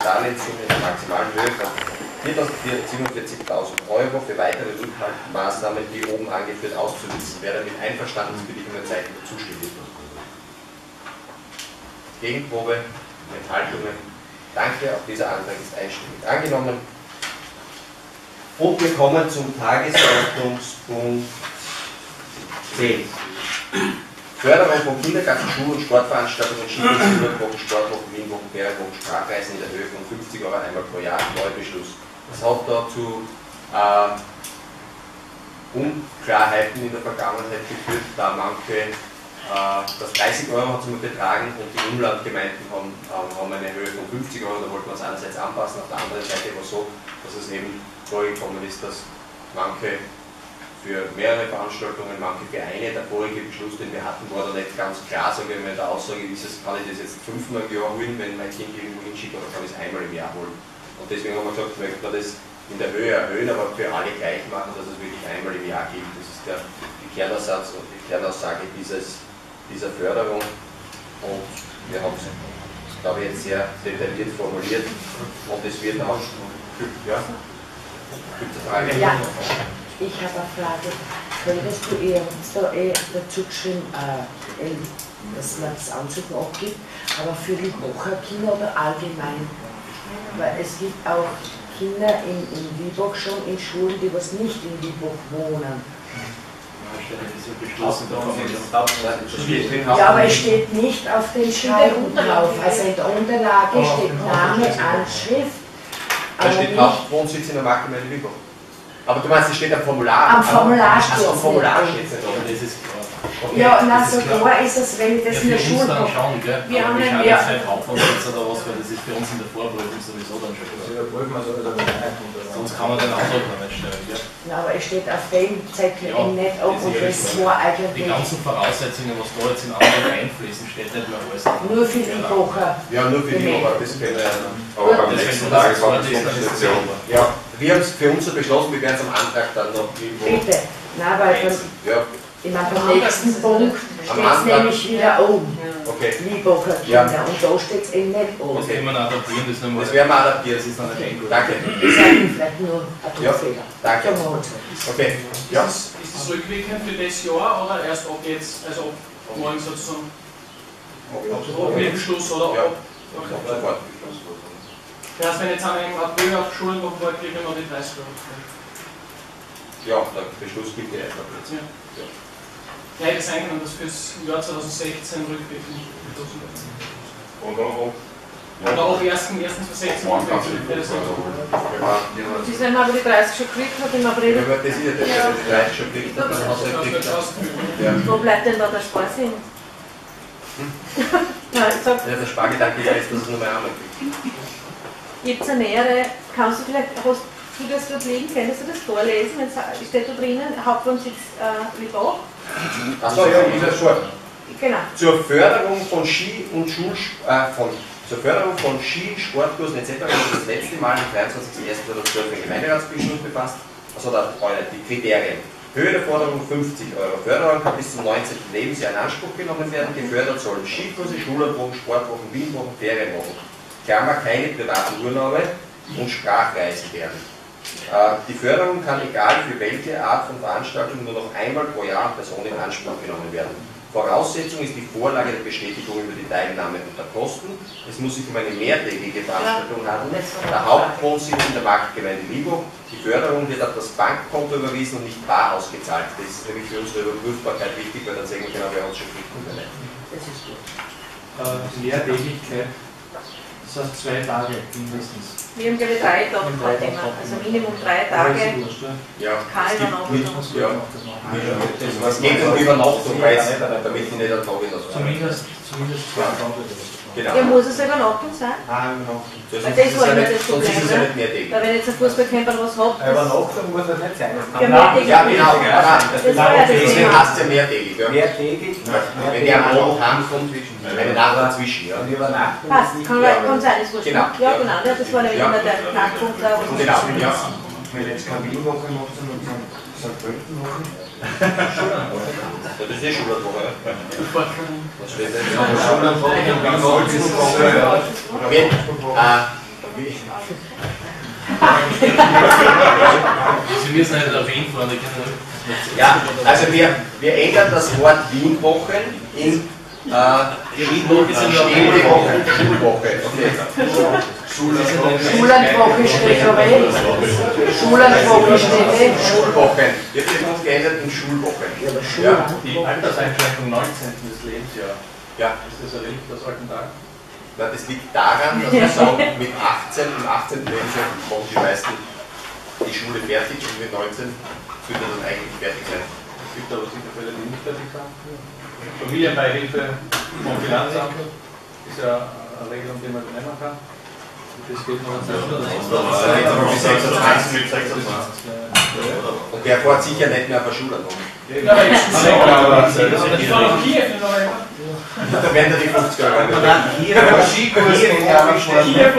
Darlehenssumme in der maximalen Höhe von 4.447.000 € für weitere Rückhaltemaßnahmen, wie oben angeführt, auszuwiesen. Wer damit einverstanden ist, bitte ich um ein Zeichen der Zustimmung. Gegenprobe, Enthaltungen. Danke, auch dieser Antrag ist einstimmig angenommen. Und wir kommen zum Tagesordnungspunkt 10. Förderung von Kindergarten, Schul- und Sportveranstaltungen, Skikurse, Wochen, Sportwochen, Wienwochen, Ferienwochen, Sprachreisen in der Höhe von 50 € einmal pro Jahr, Neubeschluss. Das hat dazu Unklarheiten in der Vergangenheit geführt, da manche das 30 € hat es immer betragen und die Umlandgemeinden haben eine Höhe von 50 €, da wollten wir es einerseits anpassen, auf der anderen Seite war es so, dass es eben vorgekommen ist, dass manche für mehrere Veranstaltungen, manche für eine. Der vorige Beschluss, den wir hatten, war da nicht ganz klar, sage ich mal, in der Aussage ist es, kann ich das jetzt 5-mal im Jahr holen, wenn mein Kind irgendwo hinschickt, oder kann ich es einmal im Jahr holen. Und deswegen haben wir gesagt, möchten wir das in der Höhe erhöhen, aber für alle gleich machen, dass es wirklich einmal im Jahr gibt. Das ist die Kernaussatz und die Kernaussage dieser Förderung. Und wir haben es, glaube ich, jetzt sehr detailliert formuliert. Und es wird auch. Ja? Gibt es eine Frage? Ja. Ich habe eine Frage. Könntest du uns da dazu geschrieben, dass man das Anzug abgibt, aber für die Wocherkinder oder allgemein? Weil es gibt auch Kinder in Wiebach schon in Schulen, die was nicht in Wiebach wohnen. Ja, aber es steht nicht auf den Schreiben drauf. Also in der Unterlage steht Name, Anschrift. Da steht Hauptwohnsitz in der Marktgemeinde Wiebach. Aber du meinst, es steht am Formular? Am Formular steht es. Am Formular steht es nicht, aber das ist klar. Okay. Ja, na so klar ist es, wenn ich das in der Schule dann schauen, gell? Wir haben ja ja kein Hauptwohnsitz oder was, weil das ist für uns in der Vorprüfung sowieso dann schon klar. Sonst kann man den Antrag noch nicht stellen, gell? Na, aber es steht auf dem Zettel nicht ab und das war eigentlich. Die ganzen Voraussetzungen, was da jetzt in Antrag einfließen, steht nicht mehr alles. Nur für die Woche. Ja, nur für die Woche, das können wir ja dann. Aber beim nächsten Tag kommt die Institution. Ja, wir haben es für uns so beschlossen, wir werden es am Antrag dann noch irgendwo. Bitte. Nein, weil dann, ja. Ich meine, beim nächsten Punkt steht es nämlich wieder oben. Okay. Liebacher Kinder. Ja. Und da steht es eben nicht oben. Das können wir adaptieren, das nochmal. Das werden wir adaptieren, das ist noch nicht eingut. Danke. Ich sage vielleicht nur ein Fehler. Danke. Okay. Ja. Ist das rückwirkend für das Jahr oder erst ab jetzt, also ab morgen sozusagen? Ab Nebenschluss oder ab? Okay. Sofort. Das heißt, wenn jetzt im April auf Schulen noch war, kriegen wir noch die 30 €. Ja, der Beschluss gibt ja einfach jetzt. Ja. Ja, ich habe es eingenommen, dass fürs Jahr 2016 rückwirkend beschlossen wird. Und warum? Oder auch 1.1.2016 rückwirkend. Das ist, wenn man aber die 30 schon gekriegt hat im April. Ja, das ist ja das, wenn die 30 schon gekriegt hat, dann hast du gekriegt. Wo bleibt denn da der Sparsinn? Nein, ich sag, Ja, der Spargedanke ist jetzt, dass es nur mehr einmal kriegt. gibt es ja mehrere, kannst du vielleicht, hast du das dort liegen, könntest du das vorlesen? Jetzt steht da drinnen, Hauptwohnsitz Wiebach. Achso, ja, ich das schon. Genau. Zur Förderung von Ski- und zur Förderung von Ski, Sportkursen etc. haben wir das letzte Mal am 23.01.2012 den Gemeinderatsbeschluss befasst. Also die Kriterien. Höhe der Forderung 50 €. Förderung kann bis zum 19. Lebensjahr in Anspruch genommen werden. Gefördert sollen Skikurse, Schulwochen, Sportwochen, Wienwochen, Ferienwochen. Klammer, keine privaten Urlaube und Sprachreisen werden. Die Förderung kann egal für welche Art von Veranstaltung nur noch einmal pro Jahr Person in Anspruch genommen werden. Voraussetzung ist die Vorlage der Bestätigung über die Teilnahme unter Kosten. Es muss sich um eine mehrtägige Veranstaltung handeln. Der Hauptwohnsitz in der Marktgemeinde Wiebach. Die Förderung wird auf das Bankkonto überwiesen und nicht bar ausgezahlt. Das ist nämlich für unsere Überprüfbarkeit wichtig, weil dann sehen wir genau, wer uns schon kriegt und wer nicht. Das ist gut. Mehrtägigkeit, das heißt 2 Tage mindestens. Wir haben glaube ich 3 Tage gehabt immer, also Minimum 3 Tage. Ja, Keine Übernachtung. es geht um Übernachtung, damit die nicht an Tage das Zumindest 2 Tage. Genau. Ja, muss es eine Übernachtung sein? Übernachtung. Das war immer das Sonst ist es ja Problem. nicht mehrtägig. Weil wenn jetzt ein Fußballcamper was hat, Übernachtung muss das nicht sein. Ja, genau. Das war ja das Deswegen Thema. heißt es ja mehrtägig. Ja. Mehrtägig. Wenn die am Abend heimkommt, eine Nacht dazwischen. Ja. Übernachtung. Passt, kann sein, ist wurscht. Genau. Ja, genau, das war nämlich immer der Knackpunkt da. Genau, ja. Wenn jetzt keine Wienwoche macht, sondern St. Pöltenwoche. Das ist eh Schulwoche. Was steht denn? Wie? Sie müssen nicht auf Wien fahren, die können. Ja, also wir ändern das Wort Wienwochen in Schulwoche. Okay. Schullandwoche steht dabei. Schullandwoche steht weg. Schulwochen. Wird uns geändert in Schulwochen. Ja. Die Alterseinschränkung 19. des Lebensjahr. Ja. Ist das ein Relikt aus alten Tagen? Na, das liegt daran, dass wir sagen, mit 18, im 18. Lebensjahr machen die meisten die Schule fertig und mit 19 wird er dann eigentlich fertig sein. Es gibt aber sicher Fälle, die nicht fertig sind. Familienbeihilfe vom Finanzamt ist ja eine Regelung, die man nehmen kann. Das geht noch Das geht aber bis 26. Und der fährt sicher nicht mehr auf der Schule noch. Ja, aber jetzt ist ich war in Kiew in November. Da werden die 50 Euro. Hier war Skikurs in Kiew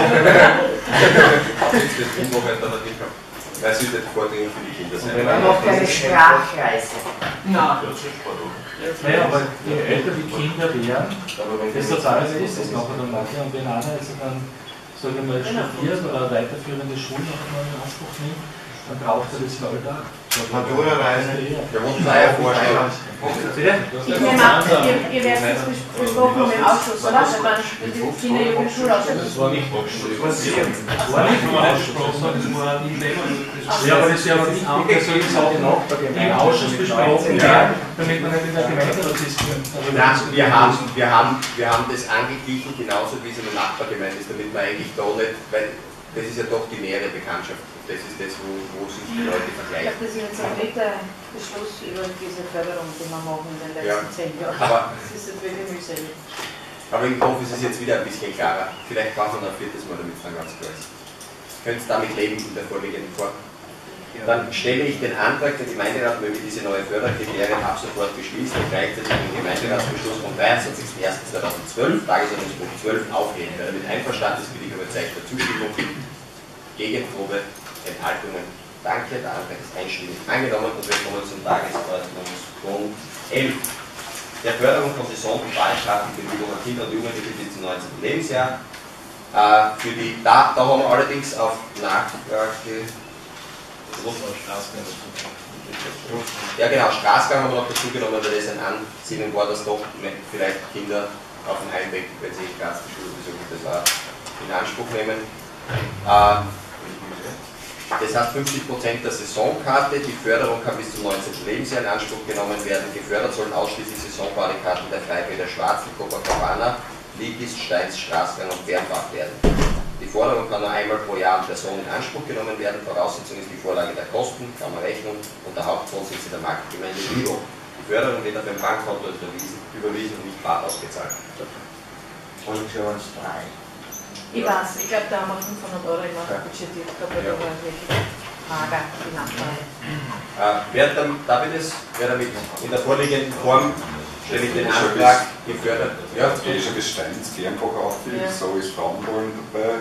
Weil es wird nicht Vordringen für die Kinder sein. Man macht eine Sprachreise. Nein. Naja, aber je älter die Kinder werden, desto zahlreicher ist es nachher dann nachher. Und wenn einer jetzt dann, sagen wir mal, studiert oder weiterführende Schulen noch einmal in Anspruch nimmt, dann braucht er das Alter. Matura-Reise. Wir wollen Flyer vorstellen. Ich nehme an, ihr werdet das besprochen mit dem Ausschuss, oder? Wenn die Kinder in Schulausschuss. Das war nicht vorgestellt. Das war nicht nur ausgesprochen, das war nie Thema. Ja, aber das ist ja aber nicht andere solche Sachen noch im Ausschuss besprochen werden, damit man nicht in der Gemeinderat ist. Nein, wir haben das angeglichen, genauso wie es in der Nachbargemeinde ist, damit man eigentlich da nicht, weil das ist ja doch die nähere Bekanntschaft. Das ist das, wo sich die Leute Ich vergleichen. glaube, das ist jetzt ein dritter Beschluss über diese Förderung, die wir machen in den letzten 10 Jahren. Das ist jetzt wirklich mühselig. Aber ich hoffe, es ist jetzt wieder ein bisschen klarer. Vielleicht brauchen wir noch ein viertes Mal, damit es dann ganz klar ist. Könnt ihr damit leben in der vorliegenden Form? Dann stelle ich den Antrag, der Gemeinderat möge diese neue Förderkriterien ab sofort beschließen und gleichzeitig den Gemeinderatsbeschluss vom 23.01.2012, Tagesordnungspunkt 12, aufheben. Wer damit einverstanden ist, bitte ich um ein Zeichen der Zustimmung. Gegenprobe, Enthaltungen. Danke, der Antrag ist einstimmig angenommen und wir kommen zum Tagesordnungspunkt 11. Der Förderung von Saison- und Fahrkartenbewilligung an Kinder und Jugendliche bis zum 19. Lebensjahr. Da haben wir allerdings auf Nachfrage. Ja genau, Straßgang haben wir noch dazu genommen, weil das ein Ansinnen war, dass doch vielleicht Kinder auf dem Heimweg, wenn sie Graz die Schule besuchen, das war in Anspruch nehmen. Das heißt 50% der Saisonkarte, die Förderung kann bis zum 19. Lebensjahr in Anspruch genommen werden. Gefördert sollen ausschließlich Saisonbadekarten der Freibäder Schwarzen, Copacabana, Ligis, Steins, Straßgang und Bernbach werden. Die Forderung kann nur einmal pro Jahr an Person in Anspruch genommen werden. Voraussetzung ist die Vorlage der Kosten, Rechnung und der Hauptwohnsitz der Marktgemeinde Lübeck. Die Förderung wird auf ein Bankkonto überwiesen und nicht bar ausgezahlt. Ich weiß, ich glaube, da haben wir 500 Euro immer budgetiert, da war wirklich mager, die Nachfrage. Wer damit in der vorliegenden Form stelle ich den Antrag gefördert. Ja, das geht schon bis Steins, Bernbach auf, so ist Frauenbollen dabei.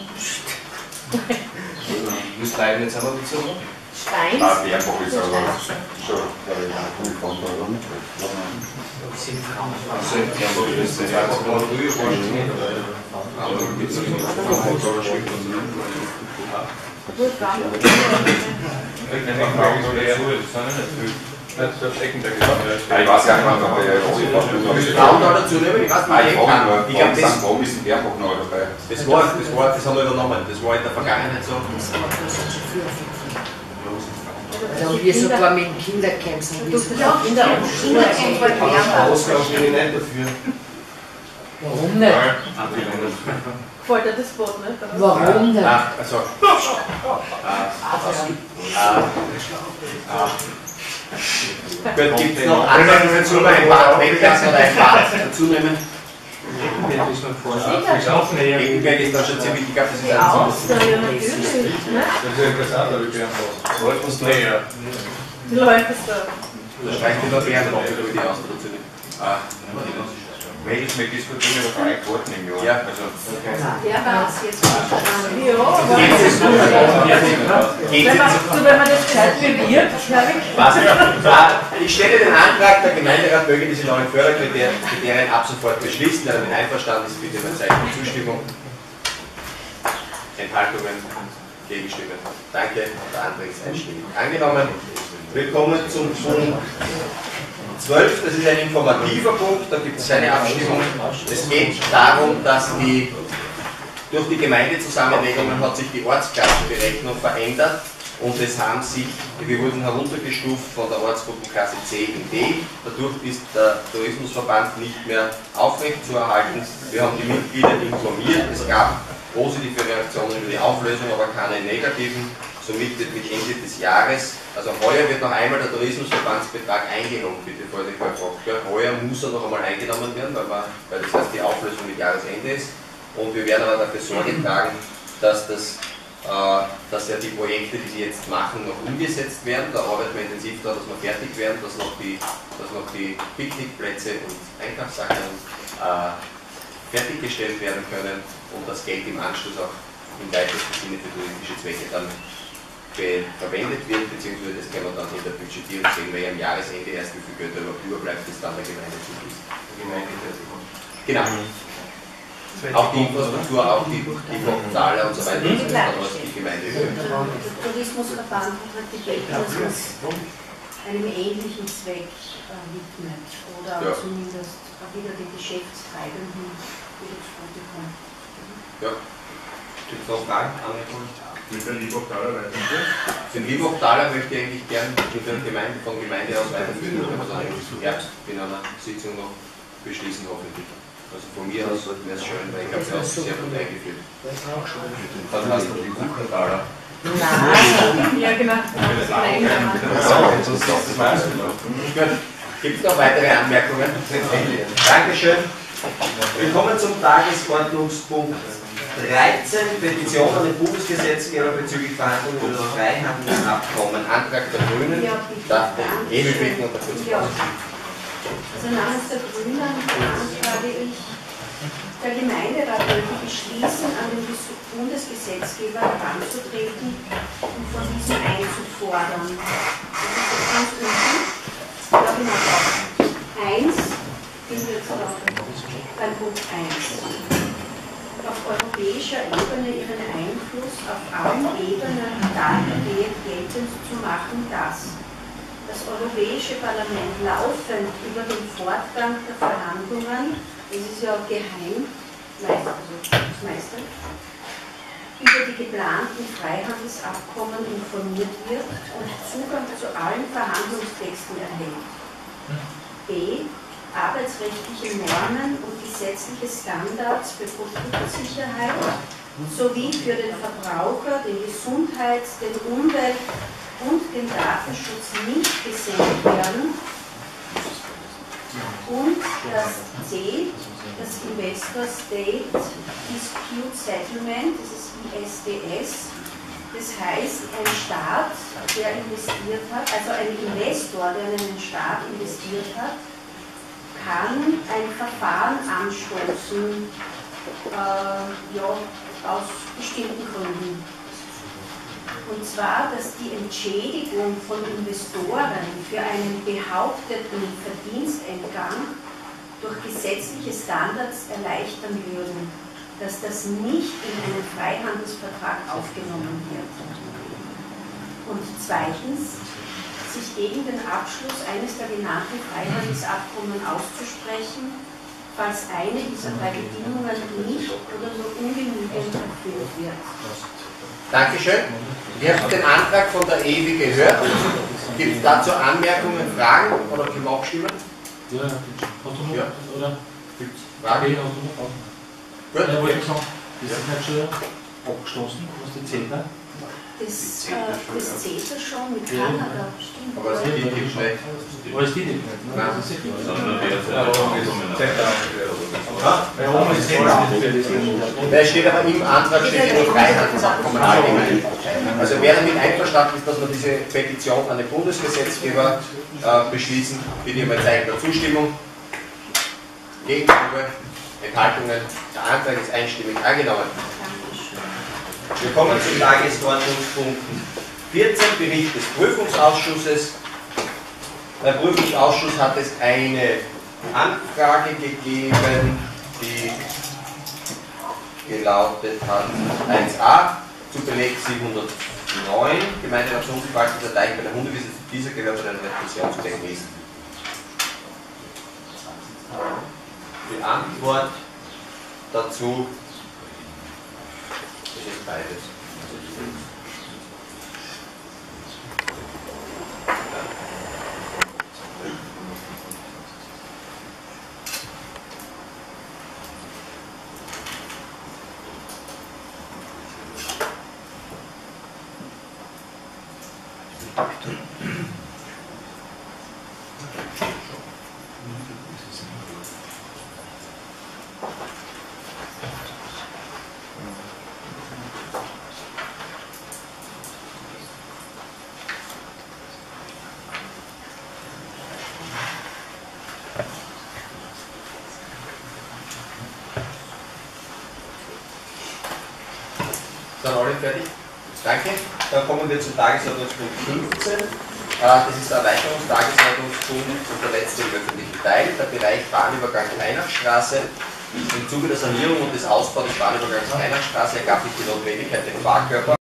Muss Leiden jetzt einmal dazu? Steins? Bernbach ist aber schon, glaube ich, ein Punkt von warum. Ich weiß ja nicht, ob Frauen da dazu nehmen, ich weiß nicht, warum ist ein Bernbach noch dabei? das haben wir übernommen, das war in der Vergangenheit so. Da haben wir sogar mit dem Kindercamp sind wir sogar in der Schule Ausgaben bin ich nicht dafür. Warum nicht? Gefällt dir das Boot nicht? Warum nicht? Gibt es noch andere dazu, ein Bad weglassen oder ein Bad dazu nehmen? Gegenberg ist da schon ziemlich, ich glaube, das ist ein Ja, natürlich, ne? Das ist interessant, aber ich bin einfach. Läuft uns näher. Die Leute da. Da streicht die noch Bären drauf, wenn die aus dazu nehmen. Welches wir diskutieren über Freiquoten im Jahr. Ja. Also, Der war es jetzt. Ja, wenn man das gescheit bewirbt, glaube ich. Ich stelle den Antrag, der Gemeinderat möge diese neuen Förderkriterien ab sofort beschließen. Wer damit einverstanden ist, bitte um ein Zeichen der Zustimmung. Enthaltungen, Gegenstimmen. Danke, der Antrag ist einstimmig angenommen. Wir kommen zum Punkt 12, das ist ein informativer Punkt, da gibt es keine Abstimmung. Es geht darum, dass durch die Gemeindezusammenlegungen hat sich die Ortsklassenberechnung verändert und wir wurden heruntergestuft von der Ortsgruppenklasse C in D. Dadurch ist der Tourismusverband nicht mehr aufrechtzuerhalten. Wir haben die Mitglieder informiert, es gab positive Reaktionen über die Auflösung, aber keine negativen. Somit wird mit Ende des Jahres, also heuer wird noch einmal der Tourismusverbandsbetrag eingenommen, bitte vorsichtig gefragt. Heuer muss er noch einmal eingenommen werden, weil das heißt die Auflösung mit Jahresende ist. Und wir werden aber dafür Sorge tragen, dass ja die Projekte, die Sie jetzt machen, noch umgesetzt werden. Da arbeiten wir intensiv daran, dass wir fertig werden, dass noch die Picknickplätze und Einkaufssachen fertiggestellt werden können und das Geld im Anschluss auch im weitesten Sinne für touristische Zwecke dann verwendet wird, beziehungsweise das können wir dann in der Budgetierung sehen, weil ja am Jahresende erst wie viel Geld überbleibt, das dann der Gemeinde zugeht. Genau. Auch die Infrastruktur, auch die Portale und so weiter, das ist dann was die Gemeinde übernimmt. Der Tourismusverband hat die Geld, dass man es einem ähnlichen Zweck widmet oder ja. Zumindest wieder die Geschäftstreibenden wieder zugutekommt. Ja. Gibt es noch Fragen? Mit der Liebhochtaler weiterführen? Den Liebhochtaler möchte ich eigentlich gerne mit der von Gemeinde aus weiterführen, wenn wir dann im Herbst in einer Sitzung noch beschließen, hoffentlich. Also von mir aus wäre es schön, weil ich habe es auch sehr gut eingeführt. Dann hast du die Liebhochtaler. Nein, ja genau. Gibt es noch weitere Anmerkungen? Dankeschön. Wir kommen zum Tagesordnungspunkt 13, Petition an den Bundesgesetzgeber bezüglich Verhandlungen über das Freihandelsabkommen. Antrag der Grünen. Darf der Emil bitten und der Kurz. Also namens der Grünen beantrage ich, der Gemeinderat möge beschließen, an den Bundesgesetzgeber heranzutreten und von diesem einzufordern. Das ist ganz unten. Da bin ich auch 1, bin jetzt beim Punkt 1. Auf europäischer Ebene ihren Einfluss auf allen Ebenen dahingehend geltend zu machen, dass das Europäische Parlament laufend über den Fortgang der Verhandlungen, das ist ja geheim, über die geplanten Freihandelsabkommen informiert wird und Zugang zu allen Verhandlungstexten erhält. B. Arbeitsrechtliche Normen und gesetzliche Standards für Produktsicherheit sowie für den Verbraucher, den Gesundheits-, den Umwelt- und den Datenschutz nicht gesenkt werden. Und das C, das Investor State Dispute Settlement, das ist ISDS, das heißt, ein Staat, der investiert hat, also ein Investor, der in einen Staat investiert hat, kann ein Verfahren anstoßen, aus bestimmten Gründen. Und zwar, dass die Entschädigung von Investoren für einen behaupteten Verdienstentgang durch gesetzliche Standards erleichtern würden, dass das nicht in einen Freihandelsvertrag aufgenommen wird. Und zweitens, sich gegen den Abschluss eines der genannten Freihandelsabkommen auszusprechen, falls eine dieser drei Bedingungen nicht oder nur ungenügend erfüllt wird. Dankeschön. Wir haben den Antrag von der EWI gehört. Gibt es dazu Anmerkungen, Fragen oder können wir abstimmen? Ja, ja. Oder? Gibt es Fragen? Gut. Ja, wollte ich sagen, das ist nicht schon abgeschlossen, was die CETA? Das CETA schon mit Kanada, stimmt. Aber es geht nicht schlecht. Aber es geht nicht. Nein, das ist nicht. Da steht aber im Antrag steht nur Freihandelsabkommen allgemein. Also wer damit einverstanden ist, dass wir diese Petition an den Bundesgesetzgeber beschließen, bitte ich um ein Zeichen der Zustimmung. Gegenstimme, Enthaltungen. Der Antrag ist einstimmig angenommen. Wir kommen zum Tagesordnungspunkt 14, Bericht des Prüfungsausschusses. Der Prüfungsausschuss hat es eine Anfrage gegeben, die gelautet hat 1a. Beleg 709, Gemeinderatsunverwaltung der Teich bei der Hundewiese, dieser gehört zu den Repressionspflichten. Die Antwort dazu ist beides. Sind alle fertig? Danke. Dann kommen wir zum Tagesordnungspunkt 15. Das ist der Erweiterungstagesordnungspunkt und der letzte im öffentlichen Teil, der Bereich Bahnübergang Reinachstraße. Im Zuge der Sanierung und des Ausbaus des Bahnübergangs Reinachstraße ergab sich die Notwendigkeit, den Fahrkörper